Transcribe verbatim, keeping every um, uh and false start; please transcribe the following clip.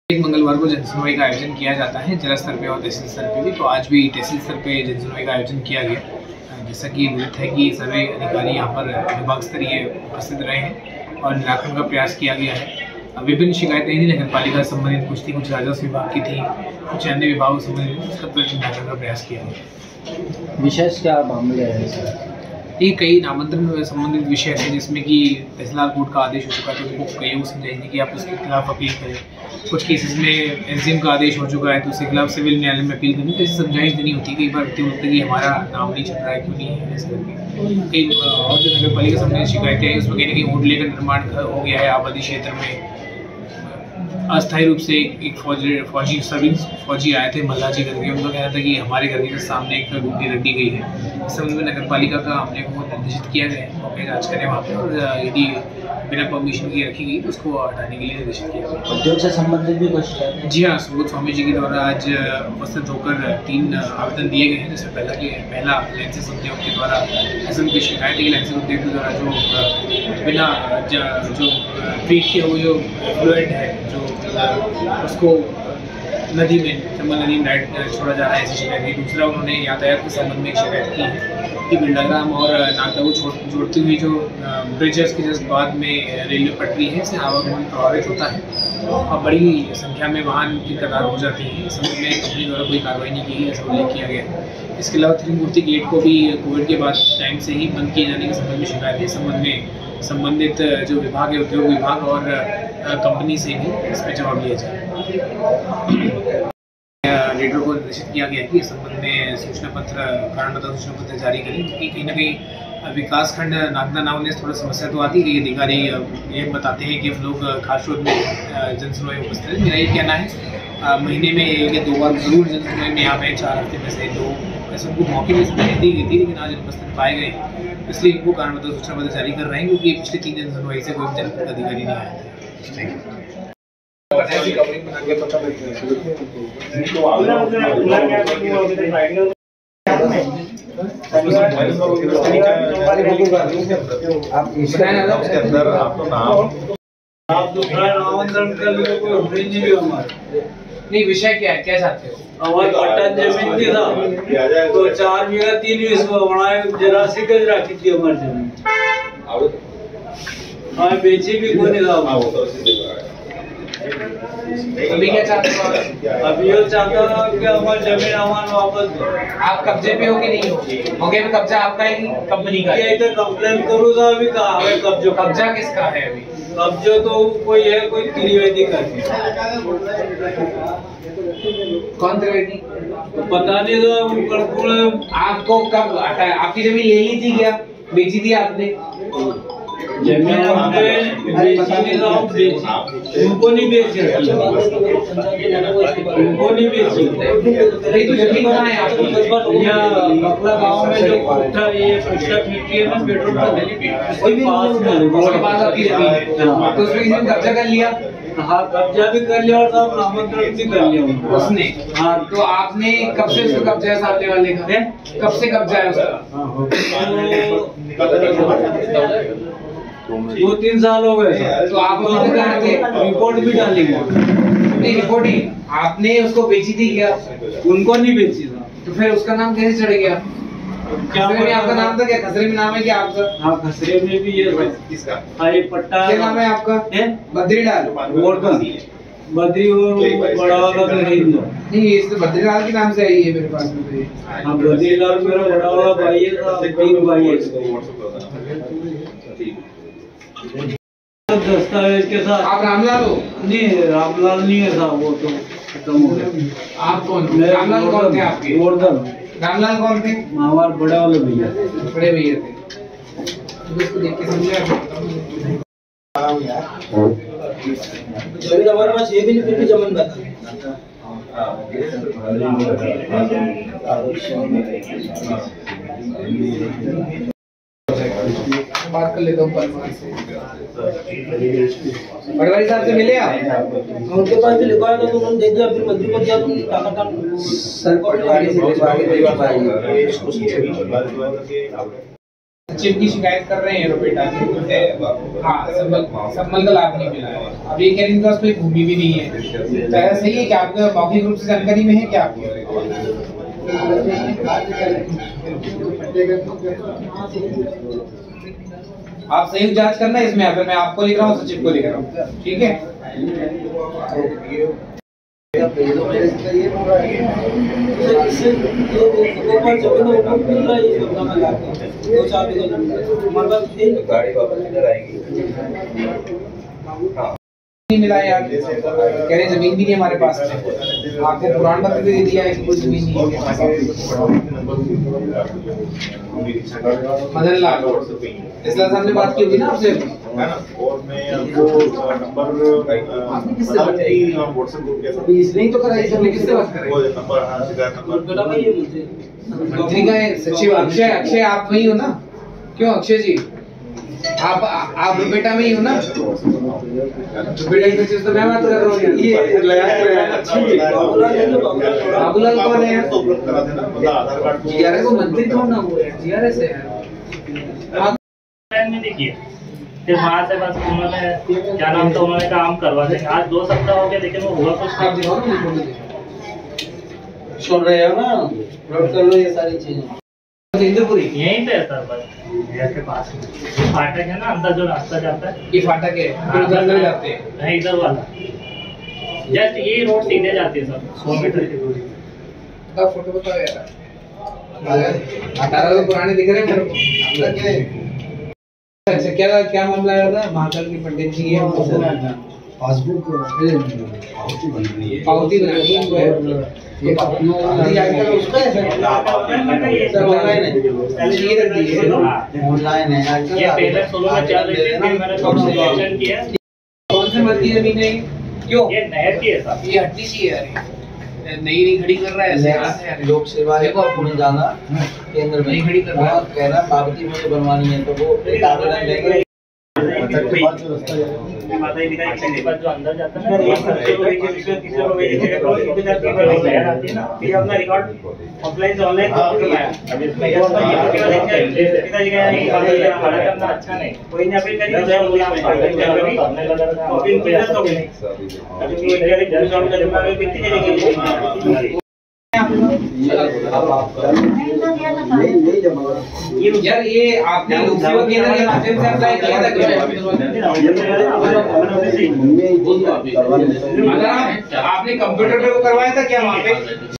एक मंगलवार को जनसुनवाई का आयोजन किया जाता है जिला स्तर पे और तहसील स्तर पे भी। तो आज भी तहसील स्तर पे जनसुनवाई का आयोजन किया गया। जैसा कि विदित है कि सभी अधिकारी यहाँ पर विभाग स्तरीय उपस्थित रहे हैं और निराकरण का प्रयास किया गया है। विभिन्न शिकायतें ही नगर पालिका से संबंधित कुछ थी, कुछ राजस्व विभाग की थी, कुछ अन्य विभागों से संबंधित, उसका निराकरण का प्रयास किया गया। विशेष क्या मामले हैं सर? ये कई नामांतरण संबंधित विषय थे जिसमें कि तहसीलदार कोर्ट का आदेश हो चुका है, तो उनको कई वो समझाएंगे कि आप उसके खिलाफ अपील करें। कुछ केसेस में एनसीएम का आदेश हो चुका है तो उसके खिलाफ सिविल न्यायालय में अपील करनी, तो ऐसी समझाइश देनी होती है। कई बार व्यक्ति बोलते हैं कि हमारा नाम नहीं छप रहा है, क्यों नहीं है, ऐसे करके। कई और जो नगर पालिका संबंधित शिकायतें हैं उसमें कहीं ना कहीं होटले का निर्माण हो गया है आबादी क्षेत्र में। अस्थायी रूप से एक फौजी फौजी सर्विस फौजी आए थे मल्ला जी करके, उनका कहना था कि हमारे घर के सामने एक गुड्डी रखी गई है। इस संबंध में नगर पालिका का हमने को निर्देशित किया गया है, मौके जाँच करें वहाँ पर, और यदि बिना परमिशन की रखी गई तो उसको हटाने के लिए निर्देशित किया गया। उद्योग से संबंधित भी कुछ शिकायत? जी हाँ, सुबोध स्वामी जी के द्वारा आज उपस्थित होकर तीन आवेदन दिए गए हैं। जिसमें पहला के पहला लाइसेंस उद्योग के द्वारा ऐसा उनकी शिकायत है कि लाइसेंस उद्योग के द्वारा जो बिना जो ट्रीट किया हुआ जो फ्लूएंट है जो उसको नदी में चंबल नदी में डायरेक्ट छोड़ा जा रहा है, ऐसी शिकायत है। दूसरा, उन्होंने यातायात के संबंध में एक शिकायत की है कि बिंडाग्राम और नागदा को जोड़ती हुई जो ब्रिजेस के जस्ट बाद में रेलवे पटरी है, इससे आवागमन प्रभावित होता है और बड़ी संख्या में वाहन की कतार हो जाती है। इस संबंध में कंपनी द्वारा कोई कार्रवाई नहीं की है, ऐसा उल्लेख किया गया है। इसके अलावा त्रिमूर्ति गेट को भी कोविड के बाद टाइम से ही बंद किए जाने के संबंध में शिकायत है। इस संबंध में संबंधित जो विभाग है, उद्योग विभाग और कंपनी से भी इस पर जवाब लिया जाए। लीडर को निर्देशित किया गया कि इस संबंध में सूचना पत्र कारण बताओ सूचना पत्र जारी करें, क्योंकि कहीं ना कहीं विकास खंड नागदा ना होने से थोड़ा समस्या तो आती है। अधिकारी ये बताते हैं कि हम लोग खास तौर में जनसुनवाई उपस्थित है। मेरा ये कहना है महीने में एक या दो बार जरूर जनसुनवाई में यहाँ पे चार हफ्ते में से दो ऐसे उनको मौके में दी गई थी, लेकिन आज उपस्थित पाए गए, इसलिए इनको कारण बताओ सूचना पत्र जारी कर रहे हैं, क्योंकि पिछले तीन जनसुनवाई से कोई जनपद अधिकारी नहीं आया था। आप दूसरा नामांतरण कर लो, कोई नहीं भी हमारे नहीं। विषय क्या है, क्या चाहते हो? हमारे पट्टा जमीन थी ना, तो चार बीघा तीन इसको बनाए जरा सी कर रखी थी हमारी जमीन। हाँ, बेची भी कोई नहीं था। अभी क्या चाहते हो? अभी ये चाहता था कि हमारी जमीन हमारे वापस दो। आप कब्जे पे हो कि नहीं हो? मौके पे कब्जा आपका है कि कंपनी का? ये तो कंप्लेन करूँ तो अभी कहा है कब्जो। कब्जा किसका है अभी? कब्जो तो कोई है, कोई त्रिवेदी करके। कौन त्रिवेदी? तो पता नहीं था। आपको कब हटाया? आपकी जमीन ले ली थी क्या? बेची थी आपने? जमीन हमने बेची नहीं, हम बेची, उनको नहीं बेची, उनको नहीं बेची। नहीं तो जमीन कहाँ है आपकी? यहाँ बकला गांव में जो कोठा ये कोठा फैक्ट्री है ना, पेट्रोल पंप, कोई पास में उसके पास आपकी जमीन है, तो उसमें किसी ने कब्जा कर लिया? हाँ, कब्जा भी कर लिया और साहब नामांतरण भी कर लिया उसने। हाँ, तो आपने कब से उसका कब्जा है सामने वाले का? है कब से कब्जा है उसका? दो तीन साल हो गए। तो आप रिपोर्ट भी डाली? नहीं, रिपोर्ट ही। आपने उसको बेची थी क्या? उनको नहीं बेची था। तो फिर उसका नाम कैसे चढ़ गया? खसरे में आपका नाम था क्या? खसरे में नाम है क्या आपका? हाँ, खसरे में भी ये किसका? हाँ, ये पट्टा क्या नाम है आपका? बद्रीलाल। बद्री और बड़ा वाला तो है नहीं, इस बद्रीलाल के नाम से आई है मेरे पास में। तो ये हाँ, बद्रीलाल मेरा बड़ा वाला भाई है, तीन भाई है। दस्तावेज के साथ। आप रामलाल हो? नहीं, रामलाल नहीं है साहब, वो तो खत्म हो गया। आप कौन? रामलाल कौन थे आपके? गोवर्धन। रामलाल कौन थे? हमारे बड़े वाले भैया। बड़े भैया थे, तो इसको देख के समझा। हमारे पास ये भी नहीं, फिर भी जमीन बता। बात कर लेता हूँ पटवारी से। पटवारी साहब से मिले आप? उनके पास भी लिखवाया था तो उन्होंने दे दिया, फिर मंत्री को दिया तो टाका सर पटवारी से लिखवा के सचिव की शिकायत कर रहे हैं रुपेटा की। हाँ, सबमल सबमल का लाभ नहीं मिला है। अब ये कह रहे हैं इनके पास कोई भूमि भी नहीं है। तो ऐसा सही है कि आपका मौखिक रूप से जानकारी में है क्या आपको? आप संयुक्त जांच करना है इसमें, अगर मैं आपको लिख रहा हूँ सचिव को लिख रहा हूँ, ठीक है? नहीं मिला यार, कह रहे जमीन भी नहीं हमारे पास है। आपको पुराण पत्र भी दे दिया है कि कोई जमीन नहीं है। मदन लाल इसला साहब ने बात की होगी ना आपसे, है ना? और मैं आपको नंबर आपने किससे बात की? व्हाट्सएप ग्रुप के साथ इसलिए तो कराई सर, किससे बात कर रहे वो हैं? नंबर, हाँ, शिकायत नंबर मंत्री का है सचिव अक्षय। अक्षय आप वही हो ना? क्यों अक्षय जी, आप आप रुपेटा में ही हो ना? रुपेटा की सचिव तो मैं बात कर रहा हूँ। ये बाबूलाल कौन है? आधार कार्ड जीआरएस को मंत्री कौन ना हुआ है? जीआरएस है यार। में देखिए, फिर वहाँ से बस उन्होंने क्या नाम था, उन्होंने काम करवा देंगे। आज दो सप्ताह हो गया लेकिन वो हुआ कुछ आप दिखाओ ना फोटो। सुन रहे हो ना, नोट कर लो ये सारी चीजें। इंद्रपुरी यहीं पे है सर, बस घर के पास में फाटक है ना, अंदर जो रास्ता जाता है, ये फाटक है, फिर उधर अंदर जाते हैं। है इधर वाला। जस्ट ये रोड सीधे जाती है सर, सौ मीटर की दूरी। बताओ फोटो बताओ यार। अठारह तो पुराने दिख रहे हैं मेरे को। अच्छा, क्या क्या मामला आया था? महाकाल की पंडित जी है, पासबुक पावती बनानी है, ये पावती आजकल उसका है सर, ऑनलाइन है, ये रख दीजिए। ऑनलाइन है ये पहले शुरू में चल रही थी, फिर मैंने थोड़ा सिलेक्शन किया। कौन से मत की जमीन है ये? क्यों ये नहर की है सर। ये हट्टी सी है यार, ये नई नई खड़ी कर रहा है ऐसे कैसे यार? लोक सेवा है को पुणे जाना केंद्र में नहीं खड़ी कर रहा है। वहाँ कहना पावती मुझे बनवानी है तो वो एक आवेदन देंगे। जो अंदर जाता है ना, ये सबसे बड़ी चीज़ इसमें तीसरा वो ये जगह पर इधर जाती है, नहर आती है ना, ये अपना रिकॉर्ड ऑफलाइन से ऑनलाइन कर दिया है। अभी इसमें ये होता है कि कितना जगह है, हमारा करना अच्छा नहीं, कोई ने अपील करी तो वो यहाँ पे ऑनलाइन कर रही है, अपील की जरूरत हो गई। अभी वो इंडिया के जज साहब का जुम्मा में कितनी जगह यार ये आपने लोक सेवा केंद्र के माध्यम से अप्लाई किया था क्या? अगर आप आपने कंप्यूटर पे वो करवाया था क्या वहाँ पे?